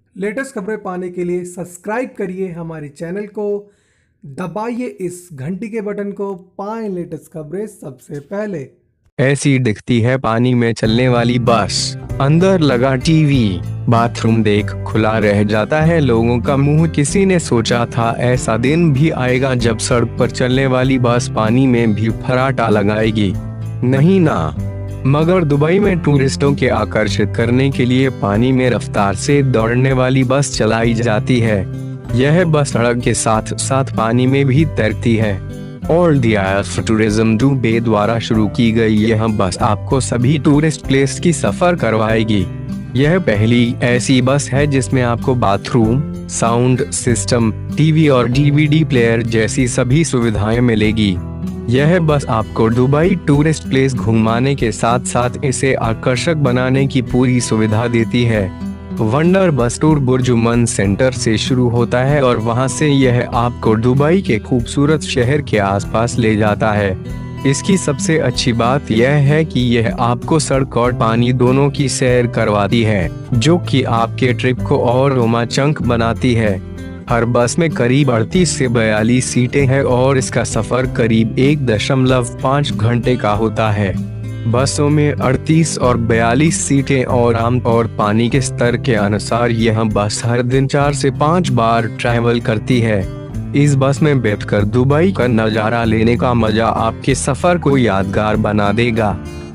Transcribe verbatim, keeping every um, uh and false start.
Latest खबरें पाने के लिए सब्सक्राइब करिए हमारे चैनल को, दबाइए इस घंटी के बटन को, पाएं लेटेस्ट खबरें सबसे पहले। ऐसी दिखती है पानी में चलने वाली बस, अंदर लगा टीवी, बाथरूम देख खुला रह जाता है लोगों का मुंह। किसी ने सोचा था ऐसा दिन भी आएगा जब सड़क पर चलने वाली बस पानी में भी फराटा लगाएगी? नहीं ना, मगर दुबई में टूरिस्टों के आकर्षित करने के लिए पानी में रफ्तार से दौड़ने वाली बस चलाई जाती है। यह बस सड़क के साथ साथ पानी में भी तैरती है और दियाफ टूरिज्म दुबई द्वारा शुरू की गई यह बस आपको सभी टूरिस्ट प्लेस की सफर करवाएगी। यह पहली ऐसी बस है जिसमें आपको बाथरूम, साउंड सिस्टम, टीवी और डीवीडी प्लेयर जैसी सभी सुविधाएं मिलेगी। यह बस आपको दुबई टूरिस्ट प्लेस घुमाने के साथ साथ इसे आकर्षक बनाने की पूरी सुविधा देती है। वंडर बस टूर बुर्जुमन सेंटर से शुरू होता है और वहां से यह आपको दुबई के खूबसूरत शहर के आसपास ले जाता है। इसकी सबसे अच्छी बात यह है कि यह आपको सड़क और पानी दोनों की सैर करवाती है, जो कि आपके ट्रिप को और रोमांचक बनाती है। हर बस में करीब अड़तीस से बयालीस सीटें हैं और इसका सफर करीब एक दशमलव पाँच घंटे का होता है। बसों में अड़तीस और बयालीस सीटें और आम और पानी के स्तर के अनुसार यह बस हर दिन चार से पाँच बार ट्रैवल करती है। इस बस में बैठकर दुबई का नज़ारा लेने का मजा आपके सफर को यादगार बना देगा।